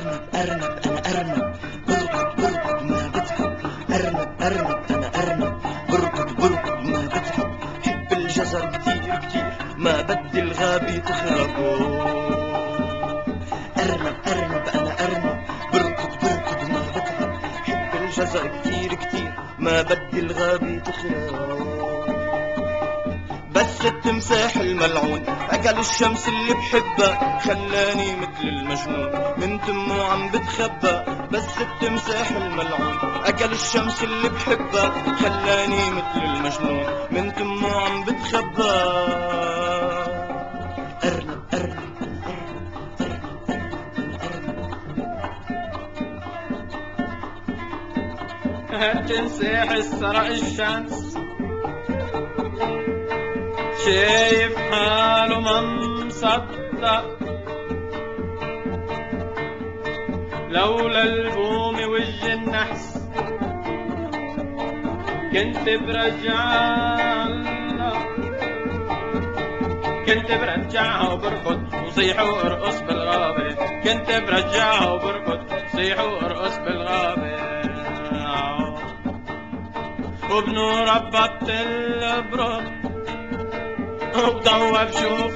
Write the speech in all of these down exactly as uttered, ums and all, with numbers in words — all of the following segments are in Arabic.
أرنب أرنب أنا أرنب بركض بركض ما بتعب. أرنب أرنب أنا أرنب بركض بركض ما بتعب. حب الجزر كتير كتير ما بدي الغابة تخربه. أرنب أرنب أنا أرنب بركض بركض ما بتعب. حب الجزر كتير كتير ما بدي الغابة تخربه. بس التمساح الملعون أكل الشمس اللي بحبها خلاني مثل المجنون من تمه عم بتخبى. بس التمساح الملعون أكل الشمس اللي بحبها خلاني مثل المجنون من تمه عم بتخبى. أرنب أرنب التمساح سرق الشمس شايف حاله ما مصدق. لولا البومة والجنحس كنت برجعها كنت برجعها وبركض وصيح وارقص بالغابة. كنت برجعها وبركض صيح وارقص بالغابة. وبنور ربطت البرد وبضوى بشوف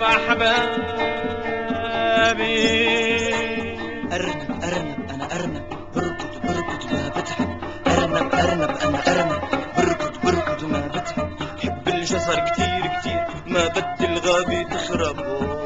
أحبابي. أرنب أرنب أنا أرنب بركض بركض ما بتعب. أرنب أرنب أنا أرنب بركض بركض ما بتعب. حب الجزر كتير كتير ما بدي الغابة تخربه.